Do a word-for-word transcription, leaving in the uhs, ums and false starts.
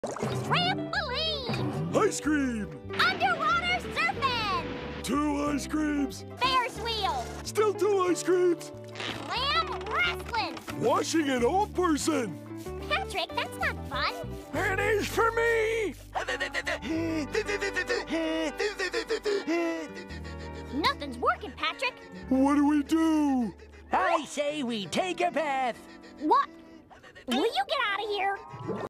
Trampoline! Ice cream! Underwater surfing! Two ice creams! Ferris wheel! Still two ice creams! Clam wrestling! Washing it off person! Patrick, that's not fun! It is for me! Nothing's working, Patrick! What do we do? I say we take a bath. What? Will you get out of here?